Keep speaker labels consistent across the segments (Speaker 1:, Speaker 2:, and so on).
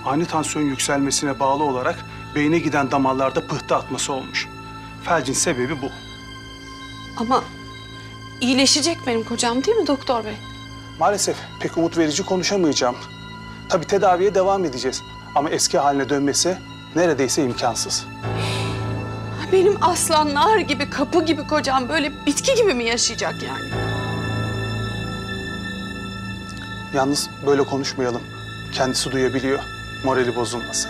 Speaker 1: ani tansiyon yükselmesine bağlı olarak beyne giden damarlarda pıhtı atması olmuş. Felcin sebebi bu.
Speaker 2: Ama iyileşecek benim kocam değil mi doktor bey?
Speaker 1: Maalesef pek umut verici konuşamayacağım. Tabii tedaviye devam edeceğiz. Ama eski haline dönmesi neredeyse imkansız.
Speaker 2: Benim aslanlar gibi, kapı gibi kocam böyle bitki gibi mi yaşayacak yani?
Speaker 1: Yalnız böyle konuşmayalım. Kendisi duyabiliyor. Morali bozulmasın.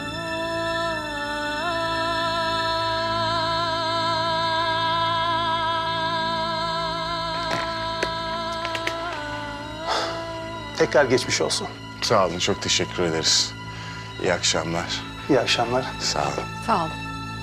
Speaker 1: Tekrar geçmiş olsun.
Speaker 3: Sağ olun, çok teşekkür ederiz. İyi akşamlar.
Speaker 1: İyi akşamlar.
Speaker 3: Sağ olun.
Speaker 2: Sağ olun.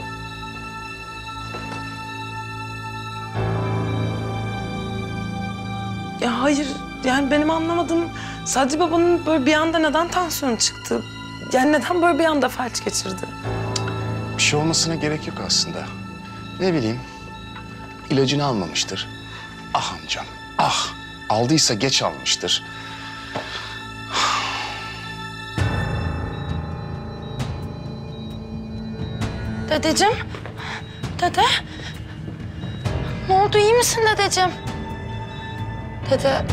Speaker 4: Ya hayır, yani benim anlamadığım Sadri babanın böyle bir anda neden tansiyonu çıktı? Yani neden böyle bir anda felç geçirdi?
Speaker 3: Bir şey olmasına gerek yok aslında. Ne bileyim, ilacını almamıştır. Ah amcam, ah. Aldıysa geç almıştır.
Speaker 5: Dedeciğim. Dede. Ne oldu, iyi misin dedeciğim? Dede.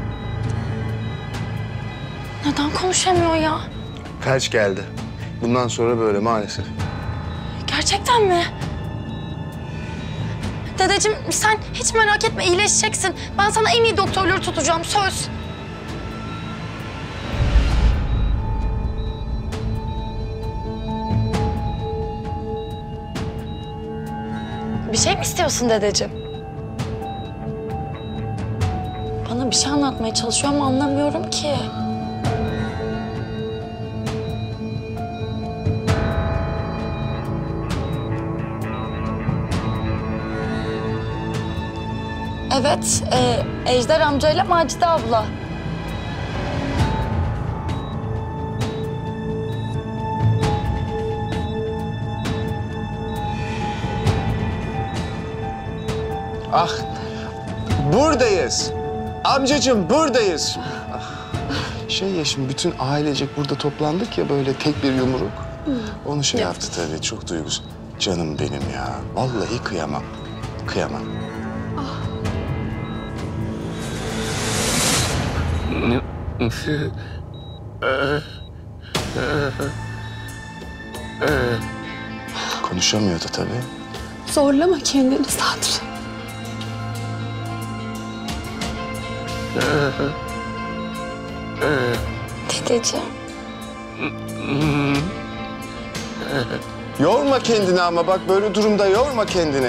Speaker 5: Neden konuşamıyor ya?
Speaker 3: Felç geldi. Bundan sonra böyle maalesef.
Speaker 5: Gerçekten mi? Dedeciğim sen hiç merak etme, iyileşeceksin. Ben sana en iyi doktorları tutacağım, söz. Bir şey mi istiyorsun dedeciğim? Bana bir şey anlatmaya çalışıyor ama anlamıyorum ki. Evet, Ejder amcayla Macide abla.
Speaker 3: Ah, buradayız. Amcacığım buradayız. Ah, şey ya şimdi bütün ailecek burada toplandık ya böyle tek bir yumruk. Onu şey yaptı tabii, çok duygusal. Canım benim ya, vallahi kıyamam. Kıyamam. Konuşamıyordu tabii.
Speaker 2: Zorlama kendini Sadri.
Speaker 5: Dedeciğim.
Speaker 3: Yorma kendini ama bak böyle durumda yorma kendini.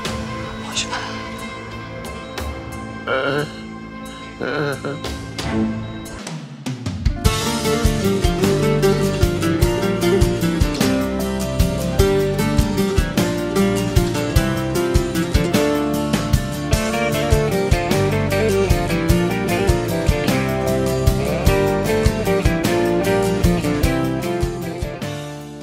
Speaker 2: Boş ver.